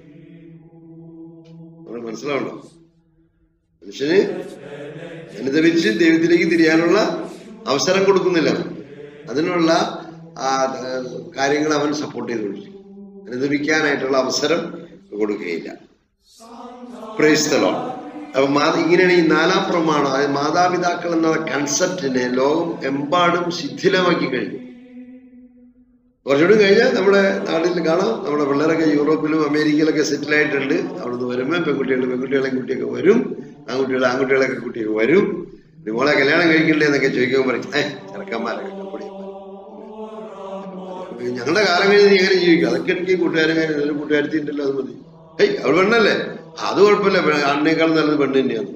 Speaker 2: മനസ്സിലാവണ്ടോ? മനുഷ്യന് അനുദപിച്ച് ദൈവത്തിലേക്ക് തിരിയാനുള്ള അവസരം കൊടുക്കുന്നില്ല. അതിനുള്ള കാര്യങ്ങൾ അവൻ സപ്പോർട്ട് ചെയ്തുകൊണ്ടിരിക്കും. അനുദപിക്കാനായിട്ടുള്ള അവസരം കൊടുക്കുകയില്ല. Praise the Lord. അപ്പൊ ഇങ്ങനെയാണ് ഈ നാലാം പ്രമാണം, അതായത് മാതാപിതാക്കൾ എന്ന കൺസെപ്റ്റിനെ ലോകം എമ്പാടും ശിഥിലമാക്കി കഴിഞ്ഞു. കുറച്ചുകൂടി കഴിഞ്ഞാൽ നമ്മുടെ നാട്ടിൽ കാണാം, നമ്മുടെ പിള്ളേരൊക്കെ യൂറോപ്പിലും അമേരിക്കയിലൊക്കെ സെറ്റിൽ ആയിട്ടുണ്ട്. അവിടുന്ന് വരുമ്പോൾ പെൺകുട്ടികൾ പെൺകുട്ടികളെ കുട്ടിയൊക്കെ വരും, ആൺകുട്ടികൾ ആൺകുട്ടികളൊക്കെ കുട്ടിയൊക്കെ വരും. നിങ്ങളെ കല്യാണം കഴിക്കണ്ടേ എന്നൊക്കെ ചോദിക്കുമ്പോൾ പറയും ഏഹ് ചെറുക്കന്മാരൊക്കെ ഞങ്ങളുടെ കാലം കഴിഞ്ഞ് എങ്ങനെ ജീവിക്കും, അതൊക്കെ എനിക്ക് കൂട്ടുകാരൻ കഴിഞ്ഞ കൂട്ടുകാരത്തി ഉണ്ടല്ലോ, അത് മതി. ഏയ് അവൾ പെണ്ണല്ലേ, അത് കുഴപ്പമില്ല, ആണിനേക്കാൾ നല്ലത് പെണ്ണ് തന്നെയാണ്.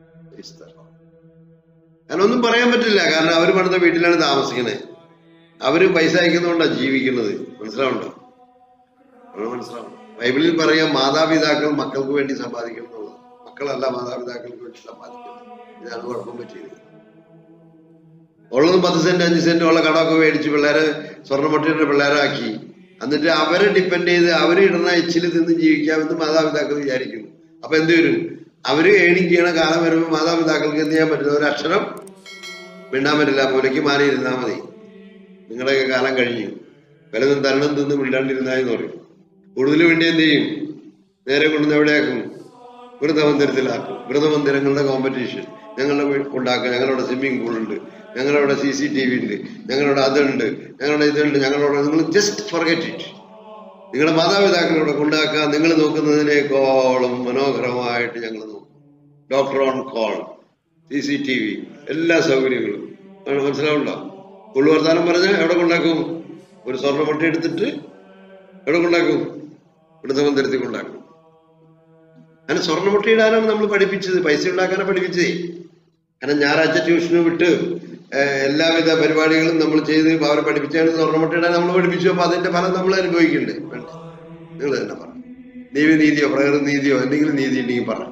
Speaker 2: അതിനൊന്നും പറയാൻ പറ്റില്ല. കാരണം അവർ പണിത വീട്ടിലാണ് താമസിക്കണേ, അവര് പൈസ അയക്കുന്നതുകൊണ്ടാണ് ജീവിക്കുന്നത്. മനസ്സിലാവണ്ടോ? മനസ്സിലാവണം. ബൈബിളിൽ പറയാം മാതാപിതാക്കൾ മക്കൾക്ക് വേണ്ടി സമ്പാദിക്കണം എന്നുള്ളത്. മക്കളല്ല മാതാപിതാക്കൾക്ക് വേണ്ടി സമ്പാദിക്കുന്നത്. ഇതാണ് കുഴപ്പം പറ്റിയത്. ഉള്ളതും പത്ത് സെന്റ് അഞ്ച് സെന്റ് ഉള്ള കടമൊക്കെ മേടിച്ച് പിള്ളേരെ സ്വർണ്ണമട്ടിയുടെ പിള്ളേരാക്കി, എന്നിട്ട് അവരെ ഡിപ്പെൻഡ് ചെയ്ത് അവര് ഇടുന്ന എച്ചിൽ തിന്ന് ജീവിക്കാമെന്ന് മാതാപിതാക്കൾ വിചാരിക്കുന്നു. അപ്പൊ എന്ത് വരും? അവര് ഏണിങ് ചെയ്യണ കാലം വരുമ്പോൾ മാതാപിതാക്കൾക്ക് എന്ത് ചെയ്യാൻ പറ്റില്ല? ഒരു അക്ഷരം മിണ്ടാൻ പറ്റില്ല. മൂലയ്ക്ക് മാറിയിരുന്നാ മതി, നിങ്ങളുടെയൊക്കെ കാലം കഴിഞ്ഞു, വലതും തരണം തിന്ന് മിണ്ടാണ്ടിരുന്നായെന്ന് പറയും. കൂടുതൽ വേണ്ടി എന്ത് ചെയ്യും? നേരെ കൊണ്ടുവന്ന് എവിടെയാക്കും? വൃതമന്ദിരത്തിലാക്കും. വൃതമന്ദിരങ്ങളുടെ കോമ്പറ്റീഷൻ ഞങ്ങളുടെ ഉണ്ടാക്കുക. ഞങ്ങളുടെ സ്വിമ്മിംഗ് പൂളുണ്ട്, ഞങ്ങളവിടെ സി സി ടി വി ഉണ്ട്, ഞങ്ങളുടെ അതുണ്ട്, ഞങ്ങളുടെ ഇതുണ്ട്, ഞങ്ങളോട്. നിങ്ങൾ ജസ്റ്റ് ഫർഗെറ്റ് ഇറ്റ്. നിങ്ങളുടെ മാതാപിതാക്കളോട് കൊണ്ടാക്കുക. നിങ്ങൾ നോക്കുന്നതിനേക്കോളം മനോഹരമായിട്ട് ഞങ്ങൾ നോക്കും. Doctor on call, C C T V, എല്ലാ സൗകര്യങ്ങളും. മനസ്സിലാവുണ്ടോ? ഉള്ളുവർത്താനം പറഞ്ഞാൽ എവിടെ കൊണ്ടാക്കും? ഒരു സ്വർണ്ണമട്ടി എടുത്തിട്ട് എവിടെ കൊണ്ടാക്കും? വൃതമന്ദിരത്തിൽ കൊണ്ടാക്കും. അങ്ങനെ സ്വർണ്ണമുട്ട ഇടാനാണ് നമ്മൾ പഠിപ്പിച്ചത്, പൈസ ഉണ്ടാക്കാനാണ് പഠിപ്പിച്ചത്. കാരണം ഞായറാഴ്ച ട്യൂഷന് വിട്ട് എല്ലാവിധ പരിപാടികളും നമ്മൾ ചെയ്ത് അവരെ പഠിപ്പിച്ചാണ് സ്വർണ്ണമുട്ട ഇടാൻ നമ്മൾ പഠിപ്പിച്ചു. അപ്പൊ അതിന്റെ ഫലം നമ്മൾ അനുഭവിക്കുന്നുണ്ട്. നിങ്ങൾ തന്നെ പറ, ദൈവനീതിയോ പ്രകൃതി നീതിയോ എന്തെങ്കിലും നീതി ഉണ്ടെങ്കിൽ പറ.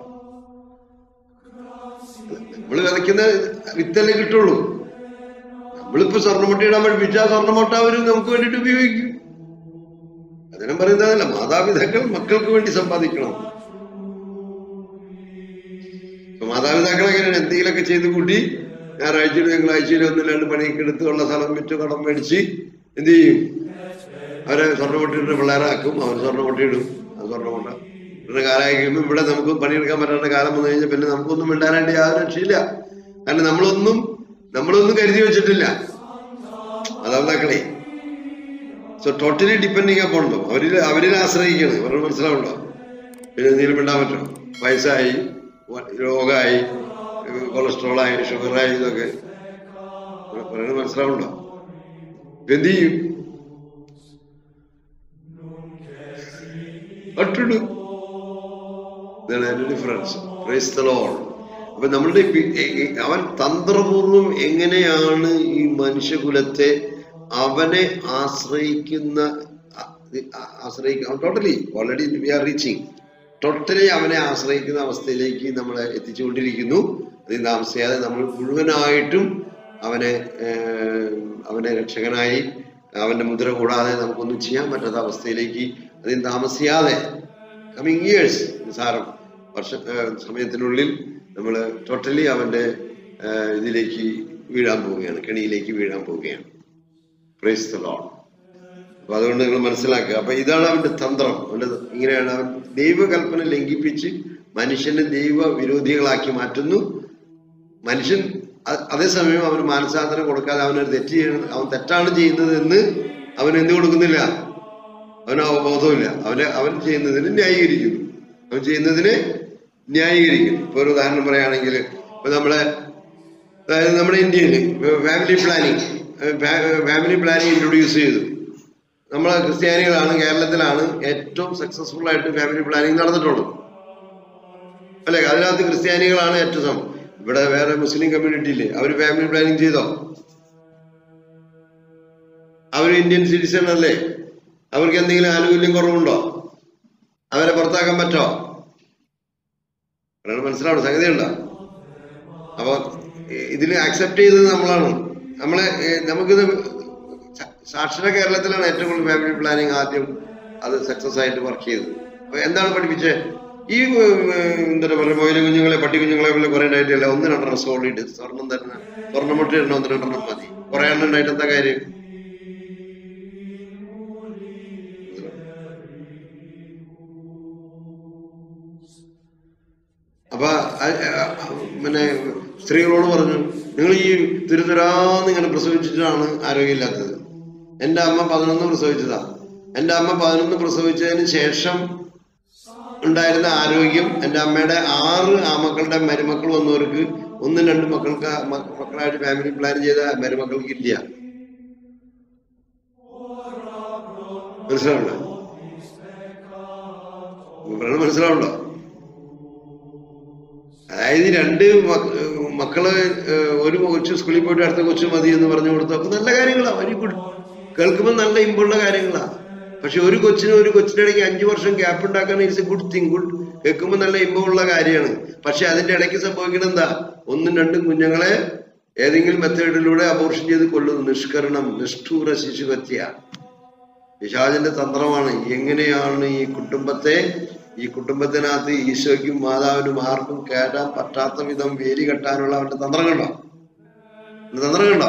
Speaker 2: നമ്മൾ വിതയ്ക്കുന്ന വിത്തല്ലേ കിട്ടുള്ളൂ. നമ്മളിപ്പോ സ്വർണ്ണമുട്ട ഇടാൻ പഠിപ്പിച്ചാൽ സ്വർണ്ണമുട്ട അവർ നമുക്ക് വേണ്ടിയിട്ട് ഉപയോഗിക്കും. അതിനും പറയുന്നതല്ല, മാതാപിതാക്കൾ മക്കൾക്ക് വേണ്ടി സമ്പാദിക്കണം. മാതാപിതാക്കൾ എങ്ങനെയാണ്? എന്തെങ്കിലുമൊക്കെ ചെയ്ത് കൂട്ടി ഞായറാഴ്ചയിലും തിങ്കളാഴ്ചയിലും ഒന്നും രണ്ട് പണിയൊക്കെ എടുത്ത് ഉള്ള സ്ഥലം വിറ്റ് കടം മേടിച്ച് എന്ത് ചെയ്യും? അവരെ സ്വർണ്ണമുട്ടിയിട്ട് പിള്ളേരാക്കും. അവർ സ്വർണ്ണമുട്ടിയിടും. അത് സ്വർണ്ണമുട്ട ഇടുന്ന കാലമായി കഴിയുമ്പോൾ ഇവിടെ നമുക്ക് പണിയെടുക്കാൻ പറ്റാത്ത കാലം വന്നു കഴിഞ്ഞാൽ പിന്നെ നമുക്കൊന്നും മിണ്ടാനായിട്ട് യാതൊരു രക്ഷയില്ല. കാരണം നമ്മളൊന്നും നമ്മളൊന്നും കരുതി വെച്ചിട്ടില്ല മാതാപിതാക്കളെ. So totally depending upon them. അവരിൽ അവരിൽ ആശ്രയിക്കണം. അവരുടെ മനസ്സിലാവുണ്ടോ? പിന്നെ എന്തെങ്കിലും മിണ്ടാൻ പറ്റുമോ? വയസ്സായി, രോഗമായി, കൊളസ്ട്രോളായി, ഷുഗറായി, ഇതൊക്കെ പറയുന്നത് മനസ്സിലാവുണ്ടോ? എന്ത് ചെയ്യും? ഇതാണ് അതിന്റെ ഡിഫറൻസ്. Price the Lord. അപ്പൊ നമ്മളുടെ അവൻ തന്ത്രപൂർവം എങ്ങനെയാണ് ഈ മനുഷ്യകുലത്തെ അവനെ ആശ്രയിക്കുന്ന ആശ്രയിക്കുന്ന totally already we are reaching totally അവനെ ആശ്രയിക്കുന്ന അവസ്ഥയിലേക്ക് നമ്മളെ എത്തിച്ചുകൊണ്ടിരിക്കുന്നു. അതിന് താമസിയാതെ നമ്മൾ മുഴുവനായിട്ടും അവനെ അവനെ രക്ഷകനായി അവന്റെ മുദ്ര കൂടാതെ നമുക്കൊന്നും ചെയ്യാൻ പറ്റാത്ത അവസ്ഥയിലേക്ക് അതിന് താമസിയാതെ കമ്മിങ് ഇയേഴ്സ്, നിസാരം വർഷ സമയത്തിനുള്ളിൽ നമ്മൾ ടോട്ടലി അവന്റെ ഇതിലേക്ക് വീഴാൻ പോവുകയാണ്, കെണിയിലേക്ക് വീഴാൻ പോവുകയാണ്. Praise the Lord. അപ്പൊ അതുകൊണ്ട് നിങ്ങൾ മനസ്സിലാക്കുക. അപ്പൊ ഇതാണ് അവന്റെ തന്ത്രം. അവന്റെ ഇങ്ങനെയാണ് അവൻ ദൈവകൽപ്പന ലംഘിപ്പിച്ച് മനുഷ്യനെ ദൈവ വിരോധികളാക്കി മാറ്റുന്നു. മനുഷ്യൻ അതേസമയം അവന് മാനസാന്തരം കൊടുക്കാതെ അവനൊരു തെറ്റ് ചെയ്യണം, അവൻ തെറ്റാണ് ചെയ്യുന്നത് എന്ന് അവൻ എന്ത് കൊടുക്കുന്നില്ല, അവന് ബോധമില്ല. അവന് അവൻ ചെയ്യുന്നതിന് ന്യായീകരിക്കുന്നു, അവൻ ചെയ്യുന്നതിന് ന്യായീകരിക്കുന്നു. ഇപ്പൊ ഒരു ഉദാഹരണം പറയുകയാണെങ്കിൽ, ഇപ്പൊ നമ്മളെ അതായത് നമ്മുടെ ഇന്ത്യയിൽ family planning family planning introduce ചെയ്തു. നമ്മളെ ക്രിസ്ത്യാനികളാണ്, കേരളത്തിലാണ് ഏറ്റവും സക്സസ്ഫുൾ ആയിട്ട് ഫാമിലി പ്ലാനിങ് നടന്നിട്ടുള്ളത് അല്ലെ? അതിനകത്ത് ക്രിസ്ത്യാനികളാണ് ഏറ്റവും. ഇവിടെ വേറെ മുസ്ലിം കമ്മ്യൂണിറ്റി ഇല്ലേ, അവര് ഫാമിലി പ്ലാനിങ് ചെയ്തോ? അവര് ഇന്ത്യൻ സിറ്റിസൺ അല്ലേ? അവർക്ക് എന്തെങ്കിലും ആനുകൂല്യം കുറവുണ്ടോ? അവരെ പുറത്താക്കാൻ പറ്റോ? മനസ്സിലാവണം, സംഗതി ഉണ്ടോ? അപ്പൊ ഇതിന് അക്സെപ്റ്റ് ചെയ്തത് നമ്മളാണ്. നമ്മളെ നമുക്കിത് സാക്ഷര കേരളത്തിലാണ് ഏറ്റവും കൂടുതൽ ഫാമിലി പ്ലാനിങ് ആദ്യം അത് സക്സസ് ആയിട്ട് വർക്ക് ചെയ്തത്. അപ്പൊ എന്താണ് പഠിപ്പിച്ചത്? ഈ എന്താ പറയുക, മൊയില കുഞ്ഞുങ്ങളെ പട്ടി കുഞ്ഞുങ്ങളെ പോലെ കുറെ ഉണ്ടായിട്ടില്ല, ഒന്ന് രണ്ടെണ്ണം സോളിഡ് സ്വർണം തന്നെ, സ്വർണ്ണമുട്ട ഇടണം, ഒന്ന് രണ്ടെണ്ണം മതി. കുറെ എണ്ണം ഉണ്ടായിട്ട് എന്താ കാര്യം? അപ്പൊ പിന്നെ സ്ത്രീകളോട് പറഞ്ഞു, നിങ്ങൾ ഈ തിരുതുരാന്ന് ഇങ്ങനെ പ്രസവിച്ചിട്ടാണ് ആരോഗ്യമില്ലാത്തത്. എന്റെ അമ്മ പതിനൊന്ന് പ്രസവിച്ചതാ. എന്റെ അമ്മ പതിനൊന്ന് പ്രസവിച്ചതിന് ശേഷം ഉണ്ടായിരുന്ന ആരോഗ്യം എന്റെ അമ്മയുടെ ആറ് ആമക്കളുടെ മരുമക്കൾ വന്നവർക്ക് ഒന്നും രണ്ടും മക്കൾക്ക് മക്കളായിട്ട് ഫാമിലി പ്ലാൻ ചെയ്ത മരുമക്കൾക്ക് ഇല്ല. മനസ്സിലാവുണ്ടോ? മനസ്സിലാവുണ്ടോ? അതായത് രണ്ട് മക്കള് ഒരു കൊച്ചു സ്കൂളിൽ പോയിട്ട് അടുത്ത കൊച്ചു മതി എന്ന് പറഞ്ഞു കൊടുത്തു. അപ്പൊ നല്ല കാര്യങ്ങളാ, വെരി ഗുഡ്, കേൾക്കുമ്പോൾ നല്ല ഇമ്പുള്ള കാര്യങ്ങളാ. പക്ഷെ ഒരു കൊച്ചിന് ഒരു കൊച്ചിന്റെ ഇടയ്ക്ക് അഞ്ചു വർഷം ഗ്യാപ്പ് ഉണ്ടാക്കാൻ it's a good thing, good, കേൾക്കുമ്പോൾ നല്ല ഇമ്പമുള്ള കാര്യമാണ്. പക്ഷെ അതിന്റെ ഇടയ്ക്ക് സംഭവിക്കണം എന്താ? ഒന്നും രണ്ടും കുഞ്ഞുങ്ങളെ ഏതെങ്കിലും മെത്തേഡിലൂടെ അബോർഷൻ ചെയ്ത് കൊല്ലുന്നു. നിഷ്കരണം, നിഷ്ഠൂര ശിശുഹത്യ പിശാചിന്റെ തന്ത്രമാണ്. എങ്ങനെയാണ് ഈ കുടുംബത്തെ ഈ കുടുംബത്തിനകത്ത് ഈശോയ്ക്കും മാതാവിനും ആർക്കും കേട്ടാൻ പറ്റാത്ത വിധം വേലി കെട്ടാനുള്ള അവന്റെ തന്ത്രം കണ്ടോ? തന്ത്രം കണ്ടോ?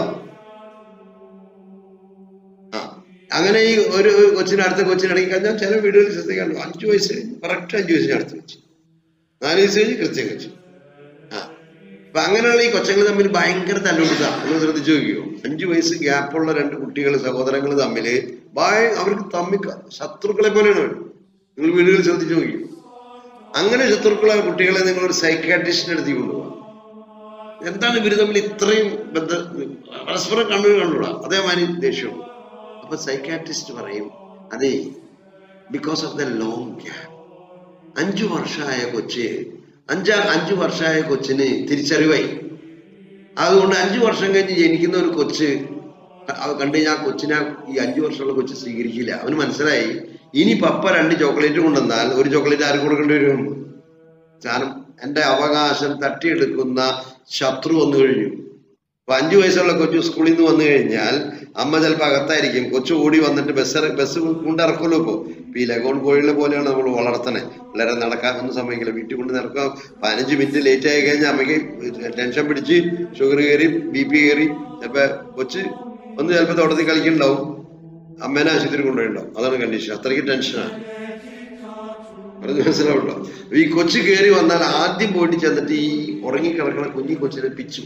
Speaker 2: ആ അങ്ങനെ ഈ ഒരു കൊച്ചിന് അടുത്ത കൊച്ചിനിടയ്ക്ക് കഴിഞ്ഞാൽ ചില വീടുകളിൽ ശ്രദ്ധിക്കാണ്ട് അഞ്ചു വയസ്സ് കഴിഞ്ഞ് കറക്റ്റ് അഞ്ചു വയസ്സിന് അടുത്ത് വെച്ച്, നാല് വയസ്സ് കഴിഞ്ഞ് കൃത്യം വെച്ചു. ആ അപ്പൊ അങ്ങനെയുള്ള ഈ കൊച്ചങ്ങൾ തമ്മിൽ ഭയങ്കര തല്ലുകൊടുക്കുക. നിങ്ങൾ ശ്രദ്ധിച്ചു നോക്കിയോ? അഞ്ചു വയസ്സ് ഗ്യാപ്പുള്ള രണ്ട് കുട്ടികൾ, സഹോദരങ്ങൾ തമ്മില് ഭയ അവർക്ക് തമ്മിൽ ശത്രുക്കളെ പോലെയാണ്. നിങ്ങൾ വീടുകളിൽ ശ്രദ്ധിച്ചു നോക്കി. അങ്ങനെ ശത്രുക്കളായ കുട്ടികളെ നിങ്ങളൊരു സൈക്കാട്രിസ്റ്റിന്റെ അടുത്ത് കൊണ്ടുപോകാം. എന്താണ് ഇവര് തമ്മിൽ ഇത്രയും ബന്ധ പരസ്പരം കണ്ണു കണ്ടുകൂടാ, അതേമാതിരി ദേഷ്യവും. അപ്പൊ സൈക്കാട്രിസ്റ്റ് പറയും, അതെ, because of the long gap. അഞ്ചു വർഷമായ കൊച്ച് അഞ്ചാ അഞ്ചു വർഷമായ കൊച്ചിന് തിരിച്ചറിവായി. അതുകൊണ്ട് അഞ്ചു വർഷം കഴിഞ്ഞ് ജനിക്കുന്ന ഒരു കൊച്ച് കണ്ടു കഴിഞ്ഞാൽ ആ കൊച്ചിനെ ഈ അഞ്ചു വർഷമുള്ള കൊച്ച് സ്വീകരിക്കില്ല. അവന് മനസ്സിലായി, ഇനി പപ്പ രണ്ട് ചോക്ലേറ്റ് കൊണ്ടുവന്നാൽ ഒരു ചോക്ലേറ്റ് ആർക്ക് കൊടുക്കേണ്ടി വരും? കാരണം എന്റെ അവകാശം തട്ടിയെടുക്കുന്ന ശത്രു വന്നു കഴിഞ്ഞു. അപ്പൊ അഞ്ചു വയസ്സുള്ള കൊച്ചു സ്കൂളിൽ നിന്ന് വന്നു കഴിഞ്ഞാൽ അമ്മ ചിലപ്പോൾ അകത്തായിരിക്കും. കൊച്ചു ഓടി വന്നിട്ട് ബസ് ബസ് കൊണ്ടിറക്കുമല്ലോ. ഇപ്പൊ ഈ ലഗോൺ കോഴികളെ പോലെയാണ് നമ്മൾ വളർത്തണേ. പിള്ളേരെ നടക്കാനൊന്നും സമ്മതിക്കില്ല, വീട്ടിൽ കൊണ്ട് നടക്കുക. പതിനഞ്ച് മിനിറ്റ് ലേറ്റ് ആയി കഴിഞ്ഞാൽ അമ്മയ്ക്ക് ടെൻഷൻ പിടിച്ച് ഷുഗർ കയറി, ബി പി കയറി, ചിലപ്പോ കൊച്ച് ഒന്ന് ചിലപ്പോ തോട്ടത്തിൽ കളിക്കുന്നുണ്ടാവും, അമ്മേനെ ആശുപത്രി കൊണ്ടുപോയിണ്ടാവും. അതാണ് കണ്ടീഷൻ. അത്രയ്ക്ക് ടെൻഷനാണ്. പറഞ്ഞ് മനസ്സിലാവുണ്ടോ? ഈ കൊച്ചു കയറി വന്നാൽ ആദ്യം പോയിട്ട് ചെന്നിട്ട് ഈ ഉറങ്ങിക്കിടക്കണ കുഞ്ഞി കൊച്ചിനെ പിച്ചു.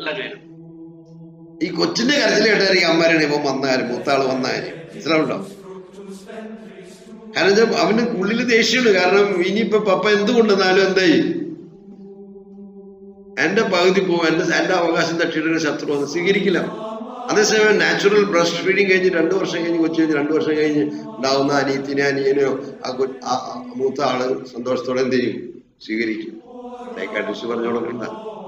Speaker 2: ഈ കൊച്ചിന്റെ കരച്ചിൽ കേട്ടായിരിക്കും അമ്മമാരാണ് ഇപ്പം വന്നാലും മൂത്താള് വന്നാലും. മനസ്സിലാവുണ്ടോ? കാരണം അവന് ഉള്ളില് ദേഷ്യമാണ്. കാരണം ഇനിയിപ്പൊ പപ്പ എന്ത് കൊണ്ടുവന്നാലും എന്തായി എന്റെ പകുതി പോകും, എന്റെ എന്റെ അവകാശം തട്ടിയിട്ട് ശത്രു വന്ന് സ്വീകരിക്കില്ല. അതേസമയം നാച്ചുറൽ ബ്രസ്റ്റ് ഫീഡിങ് കഴിഞ്ഞ് രണ്ടു വർഷം കഴിഞ്ഞ് കൊച്ചു കഴിഞ്ഞ് രണ്ടു വർഷം കഴിഞ്ഞ് ഉണ്ടാവുന്ന അനിയത്തിനെ അനിയനോ ആ മൂത്ത ആള് സന്തോഷത്തോടെ എന്ത് ചെയ്യും? സ്വീകരിക്കും. സൈക്കാട്രിസ്റ്റ് പറഞ്ഞു കൊടുക്കണ്ട.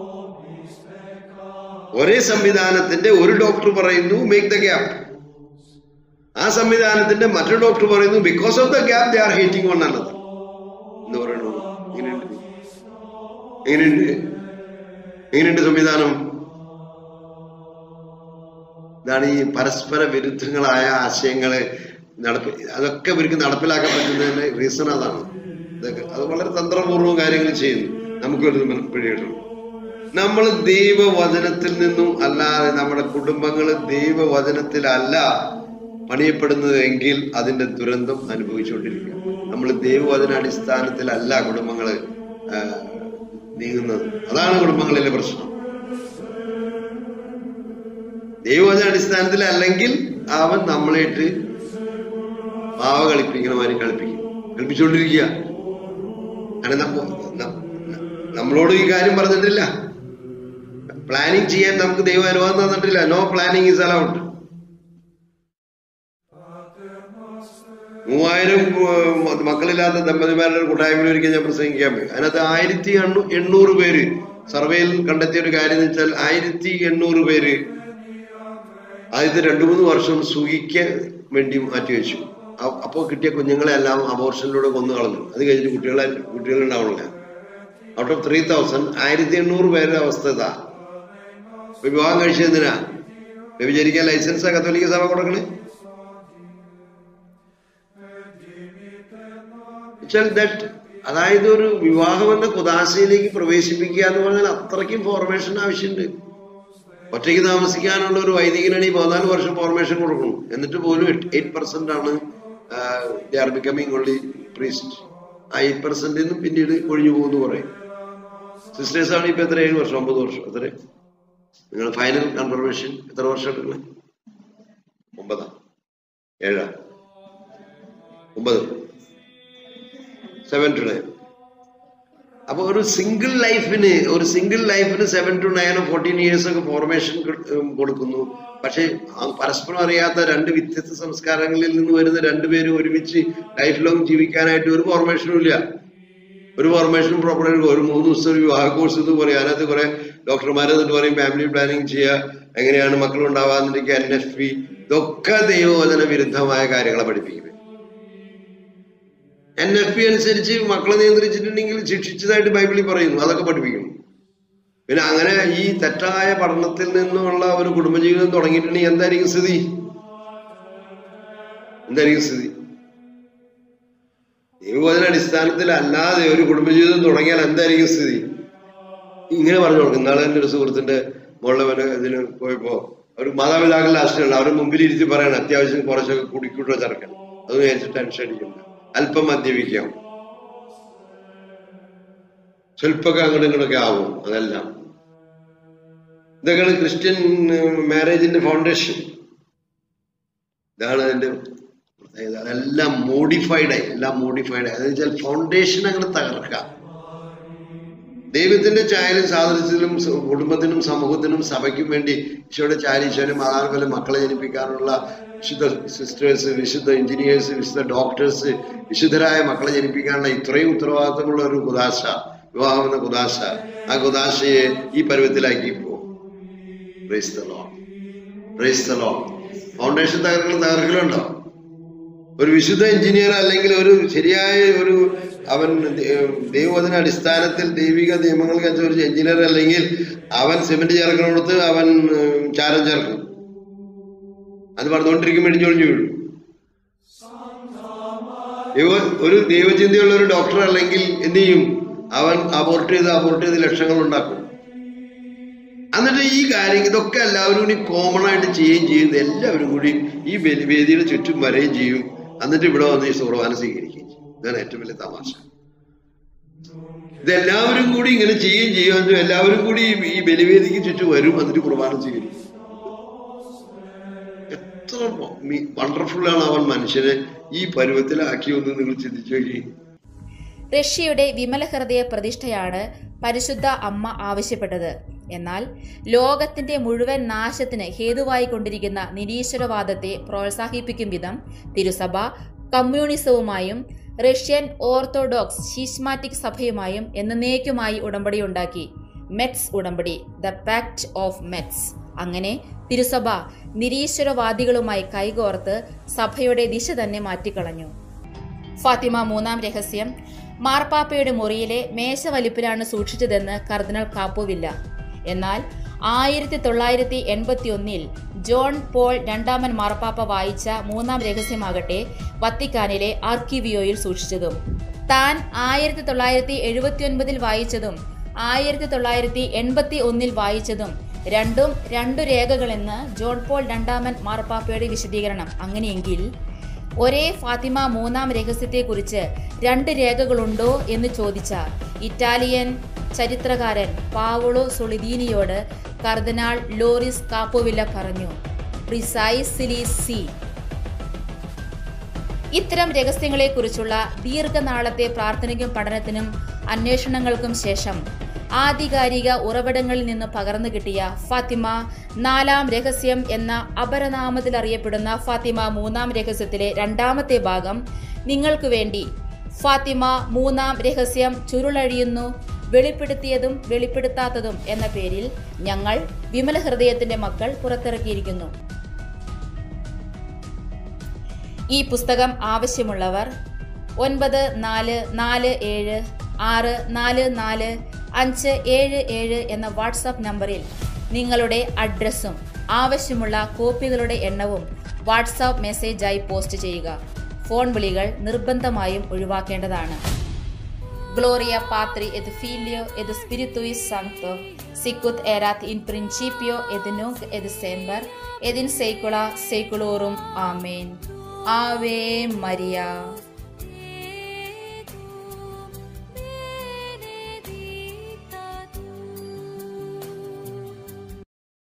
Speaker 2: ഒരേ സംവിധാനത്തിന്റെ ഒരു ഡോക്ടർ പറയുന്നു മേക്ക് ദ ഗ്യാപ്പ്, ആ സംവിധാനത്തിന്റെ മറ്റൊരു ഡോക്ടർ പറയുന്നു because of the gap they are hating one another എന്ന് പറയണു. എങ്ങനെയുണ്ട് എങ്ങനെയുണ്ട് എങ്ങനെയുണ്ട് സംവിധാനം? ഇതാണ് ഈ പരസ്പര വിരുദ്ധങ്ങളായ ആശയങ്ങള് നടപ്പി അതൊക്കെ ഇവർക്ക് നടപ്പിലാക്കാൻ പറ്റുന്നതിന്റെ റീസൺ അതാണ്. ഇതൊക്കെ അത് വളരെ തന്ത്രപൂർവ്വം കാര്യങ്ങൾ ചെയ്യുന്നു. നമുക്കൊരു പിടികിട്ടുള്ളൂ. നമ്മൾ ദൈവവചനത്തിൽ നിന്നും അല്ലാതെ നമ്മുടെ കുടുംബങ്ങൾ ദൈവവചനത്തിലല്ല പണിയപ്പെടുന്നത് എങ്കിൽ അതിന്റെ ദുരന്തം അനുഭവിച്ചുകൊണ്ടിരിക്കുക. നമ്മൾ ദൈവവചന അടിസ്ഥാനത്തിലല്ല കുടുംബങ്ങള് നീങ്ങുന്നത്. അതാണ് കുടുംബങ്ങളിലെ പ്രശ്നം. ദൈവവചന അടിസ്ഥാനത്തിലല്ലെങ്കിൽ അവൻ നമ്മളായിട്ട് പാവ കളിപ്പിക്കണ മാതിരി കളിപ്പിക്കും, കളിപ്പിച്ചുകൊണ്ടിരിക്കുക. നമ്മളോട് ഈ കാര്യം പറഞ്ഞിട്ടില്ല. പ്ലാനിങ് ചെയ്യാൻ നമുക്ക് ദൈവം അനുവാദം തന്നിട്ടില്ല. No planning is allowed. മൂവായിരം മക്കളില്ലാത്ത ദമ്പതിമാരുടെ ഒരു കൂട്ടായ്മയിൽ ഒരിക്കൽ ഞാൻ പ്രസംഗിക്കാൻ പോയി. അതിനകത്ത് ആയിരത്തി എണ്ണൂ എണ്ണൂറ് പേര് സർവേയിൽ കണ്ടെത്തിയ ഒരു കാര്യം എന്ന് വെച്ചാൽ ആയിരത്തി എണ്ണൂറ് പേര് ആദ്യത്തെ രണ്ടു മൂന്ന് വർഷം സുഖിക്കാൻ വേണ്ടി മാറ്റിവെച്ചു. അപ്പോൾ കിട്ടിയ കുഞ്ഞുങ്ങളെ എല്ലാം അബോർഷനിലൂടെ കൊന്നു കളഞ്ഞു. അത് കഴിഞ്ഞിട്ട് കുട്ടികളെ കുട്ടികളുണ്ടാവണില്ല. ഔട്ട് ഓഫ് ത്രീ തൗസൻഡ് ആയിരത്തി എണ്ണൂറ് പേരുടെ അവസ്ഥ ഇതാ. വിവാഹം കഴിച്ചതിനാ വ്യഭിചരിക്കാൻ ലൈസൻസാ കത്തോലിക്ക സഭ കൊടുക്കണേ? അതായത് ഒരു വിവാഹം എന്ന കുദാശയിലേക്ക് പ്രവേശിപ്പിക്കുക എന്ന് പറഞ്ഞാൽ അത്രയ്ക്കും ഫോർമേഷൻ ആവശ്യമുണ്ട്. ഒറ്റയ്ക്ക് താമസിക്കാനുള്ള ഒരു വൈദികനാണെങ്കിൽ പതിനാല് വർഷം ഫോർമേഷൻ കൊടുക്കണം. എന്നിട്ട് പോലും എയ്റ്റ് പെർസെന്റ് ആണ് they are becoming only priest. ആ എയ്റ്റ് പെർസെന്റിൽ നിന്നും പിന്നീട് ഒഴിഞ്ഞു പോകുന്നു പറയും. സിസ്റ്റേഴ്സ് ആണ് ഇപ്പൊ എത്ര ഏഴ് വർഷം ഒമ്പത് വർഷം എത്ര നിങ്ങൾ ഫൈനൽ കൺഫർമേഷൻ എത്ര വർഷം എടുക്കണേ? ഒമ്പതാ ഏഴാ ഒമ്പത് സെവൻ ടു നയൻ. അപ്പൊ ഒരു സിംഗിൾ ലൈഫിന് ഒരു സിംഗിൾ ലൈഫിന് seven to nine fourteen years ഒക്കെ ഫോർമേഷൻ കൊടുക്കുന്നു. പക്ഷെ പരസ്പരം അറിയാത്ത രണ്ട് വ്യത്യസ്ത സംസ്കാരങ്ങളിൽ നിന്ന് വരുന്ന രണ്ടുപേരും ഒരുമിച്ച് ലൈഫ് ലോങ് ജീവിക്കാനായിട്ട് ഒരു ഫോർമേഷനും ഇല്ല. ഒരു ഫോർമേഷനും പ്രോപ്പറായിട്ട് ഒരു മൂന്ന് ദിവസം വിവാഹ കോഴ്സ് എന്ന് പറയും. അതിനകത്ത് കുറെ ഡോക്ടർമാരെ എന്നിട്ട് പറയും ഫാമിലി പ്ലാനിങ് ചെയ്യുക, എങ്ങനെയാണ് മക്കൾ ഉണ്ടാവാന്നിരിക്കുക, എൻ എഫ് പി, ഇതൊക്കെ ദൈവവചന വിരുദ്ധമായ കാര്യങ്ങളെ പഠിപ്പിക്കുന്നത്. എൻ എഫ് പി അനുസരിച്ച് മക്കളെ നിയന്ത്രിച്ചിട്ടുണ്ടെങ്കിൽ ശിക്ഷിച്ചതായിട്ട് ബൈബിളിൽ പറയുന്നു, അതൊക്കെ പഠിപ്പിക്കുന്നു. പിന്നെ അങ്ങനെ ഈ തെറ്റായ പഠനത്തിൽ നിന്നുള്ള ഒരു കുടുംബജീവിതം തുടങ്ങിയിട്ടുണ്ടെങ്കിൽ എന്തായിരിക്കും സ്ഥിതി? എന്തായിരിക്കും സ്ഥിതി? ദൈവവചന അടിസ്ഥാനത്തിൽ അല്ലാതെ ഒരു കുടുംബജീവിതം തുടങ്ങിയാൽ എന്തായിരിക്കും സ്ഥിതി? ഇങ്ങനെ പറഞ്ഞു കൊടുക്കും. ഇന്നാളെ എൻ്റെ ഒരു സുഹൃത്തിന്റെ മോളവന് ഇതിന് പോയപ്പോ അവർ മാതാപിതാക്കളുടെ ആശ്രയമുള്ള അവരുടെ മുമ്പിൽ ഇരുത്തി പറയണം അത്യാവശ്യം കുറച്ചൊക്കെ കുടിക്കൂട്ടോ ചേർക്കാൻ. അത് നേരിട്ട് ടെൻഷൻ അടിക്കണ്ട, അല്പം മദ്യപിക്കാം, സ്വൽപ്പൊക്കെ അങ്ങോട്ടും ഇങ്ങോട്ടൊക്കെ ആവും. അതെല്ലാം ഇതൊക്കെയാണ് ക്രിസ്ത്യൻ മാരേജിന്റെ ഫൗണ്ടേഷൻ. ഇതാണ് അതിന്റെ പ്രത്യേകത. അതെല്ലാം മോഡിഫൈഡായി എല്ലാം മോഡിഫൈഡായി അതെന്ന് വെച്ചാൽ ഫൗണ്ടേഷൻ അങ്ങനെ തകർക്കാം. ദൈവത്തിന്റെ ചായലും സാദൃശ്യത്തിലും കുടുംബത്തിനും സമൂഹത്തിനും സഭയ്ക്കും വേണ്ടി ഈശോയുടെ ചായ ഈശോയുടെ മാതാവ് പോലെ മക്കളെ ജനിപ്പിക്കാനുള്ള വിശുദ്ധ സിസ്റ്റേഴ്സ്, വിശുദ്ധ എഞ്ചിനീയേഴ്സ്, വിശുദ്ധ ഡോക്ടേഴ്സ്, വിശുദ്ധരായ മക്കളെ ജനിപ്പിക്കാനുള്ള ഇത്രയും ഉത്തരവാദിത്തമുള്ള ഒരു കുദാശ, വിവാഹം എന്ന കുദാശ, ആ കുദാശയെ ഈ പരുവത്തിലാക്കി പോകും. Praise the Lord, praise the Lord. Foundation തകർക്കലും തകർക്കലുണ്ടോ? ഒരു വിശുദ്ധ എഞ്ചിനീയർ അല്ലെങ്കിൽ ഒരു ശരിയായ ഒരു അവൻ ദൈവവചന അടിസ്ഥാനത്തിൽ ദൈവിക നിയമങ്ങൾക്ക് അനുസരിച്ച് എഞ്ചിനീയർ അല്ലെങ്കിൽ അവൻ സിമെന്റ് ചേർക്കണോടത്ത് അവൻ ചാരം ചേർക്കും. അത് പറഞ്ഞുകൊണ്ടിരിക്കും, ഇടിഞ്ഞൊഴിഞ്ഞു വീഴും. ഒരു ദൈവചിന്തയുള്ള ഒരു ഡോക്ടർ അല്ലെങ്കിൽ എന്ത് ചെയ്യും? അവൻ അബോർട്ട് ചെയ്ത് അബോർട്ട് ചെയ്ത് ലക്ഷങ്ങൾ ഉണ്ടാക്കും. എന്നിട്ട് ഈ കാര്യം ഇതൊക്കെ എല്ലാവരും കൂടി കോമൺ ആയിട്ട് ചെയ്യുകയും ചെയ്യുന്നത് എല്ലാവരും കൂടി ഈ വേദിയുടെ ചുറ്റും വരെയും ചെയ്യും. എന്നിട്ട് ഇവിടെ വന്ന് ഈ കുർബാന സ്വീകരിക്കുകയും ചെയ്യും. ഇതാണ് ഏറ്റവും വലിയ തമാശ. ഇതെല്ലാവരും കൂടി ഇങ്ങനെ ചെയ്യുകയും ചെയ്യും. എല്ലാവരും കൂടി ഈ ബലിവേദിക്ക് ചുറ്റും വരും, എന്നിട്ട് കുർബാന സ്വീകരിക്കും. എത്ര വണ്ടർഫുൾ ആണ് അവൻ മനുഷ്യനെ ഈ പരുവത്തിലാക്കിയൊന്ന് നിങ്ങൾ ചിന്തിച്ചു നോക്കി.
Speaker 3: റഷ്യയുടെ വിമല ഹൃദയ പ്രതിഷ്ഠയാണ് പരിശുദ്ധ അമ്മ ആവശ്യപ്പെട്ടത്. എന്നാൽ ലോകത്തിന്റെ മുഴുവൻ നാശത്തിന് ഹേതുവായി കൊണ്ടിരിക്കുന്ന നിരീശ്വരവാദത്തെ പ്രോത്സാഹിപ്പിക്കും വിധം തിരുസഭ കമ്മ്യൂണിസവുമായും റഷ്യൻ ഓർത്തഡോക്സ് ശീസ്മാറ്റിക് സഭയുമായും എന്നേക്കുമായി ഉടമ്പടിയുണ്ടാക്കി. മെറ്റ്സ് ഉടമ്പടി, ദ പാക്ട് ഓഫ് മെറ്റ്സ്. അങ്ങനെ തിരുസഭ നിരീശ്വരവാദികളുമായി കൈകോർത്ത് സഭയുടെ ദിശ തന്നെ മാറ്റിക്കളഞ്ഞു. ഫാത്തിമ മൂന്നാം രഹസ്യം മാർപ്പാപ്പയുടെ മുറിയിലെ മേശവലിപ്പിലാണ് സൂക്ഷിച്ചതെന്ന് കർദിനാൾ കാപ്പോവില്ല. എന്നാൽ ആയിരത്തി തൊള്ളായിരത്തി എൺപത്തി ഒന്നിൽ ജോൺ പോൾ രണ്ടാമൻ മാർപ്പാപ്പ വായിച്ച മൂന്നാം രഹസ്യമാകട്ടെ വത്തിക്കാനിലെ ആർക്കിവിയോയിൽ സൂക്ഷിച്ചതും താൻ ആയിരത്തി തൊള്ളായിരത്തി എഴുപത്തി ഒൻപതിൽ വായിച്ചതും ആയിരത്തി തൊള്ളായിരത്തി എൺപത്തി ഒന്നിൽ വായിച്ചതും രണ്ടും രണ്ടു രേഖകളെന്ന് ജോൺ പോൾ രണ്ടാമൻ മാർപ്പാപ്പയുടെ വിശദീകരണം. അങ്ങനെയെങ്കിൽ ഒരേ ഫാത്തിമ മൂന്നാം രഹസ്യത്തെക്കുറിച്ച് രണ്ട് രേഖകളുണ്ടോ എന്ന് ചോദിച്ച ഇറ്റാലിയൻ ചരിത്രകാരൻ പാവോളോ സൊളിദീനിയോട് കർദിനാൾ ലോറിസ് കാപ്പോവില്ല പറഞ്ഞു, പ്രിസൈസ്ലി സി. ഇത്തരം രഹസ്യങ്ങളെക്കുറിച്ചുള്ള ദീർഘനാളത്തെ പ്രാർത്ഥനയ്ക്കും പഠനത്തിനും അന്വേഷണങ്ങൾക്കും ശേഷം ആധികാരിക ഉറവിടങ്ങളിൽ നിന്ന് പകർന്നു കിട്ടിയ ഫാത്തിമ നാലാം രഹസ്യം എന്ന അപരനാമത്തിൽ അറിയപ്പെടുന്ന ഫാത്തിമ മൂന്നാം രഹസ്യത്തിലെ രണ്ടാമത്തെ ഭാഗം നിങ്ങൾക്ക് വേണ്ടി ഫാത്തിമ മൂന്നാം രഹസ്യം ചുരുളഴിയുന്നു, വെളിപ്പെടുത്തിയതും വെളിപ്പെടുത്താത്തതും എന്ന പേരിൽ ഞങ്ങൾ വിമല ഹൃദയത്തിന്റെ മക്കൾ പുറത്തിറക്കിയിരിക്കുന്നു. ഈ പുസ്തകം ആവശ്യമുള്ളവർ ഒൻപത് നാല് നാല് ഏഴ് ആറ് നാല് നാല് അഞ്ച് ഏഴ് ഏഴ് എന്ന വാട്സാപ്പ് നമ്പറിൽ നിങ്ങളുടെ അഡ്രസ്സും ആവശ്യമുള്ള കോപ്പികളുടെ എണ്ണവും വാട്സാപ്പ് മെസ്സേജായി പോസ്റ്റ് ചെയ്യുക. ഫോൺ വിളികൾ നിർബന്ധമായും ഒഴിവാക്കേണ്ടതാണ്. Gloria Patri et Filio et Spiritus Sancto, sicut erat in principio et nunc et semper et in saecula saeculorum. Amen. Ave Maria.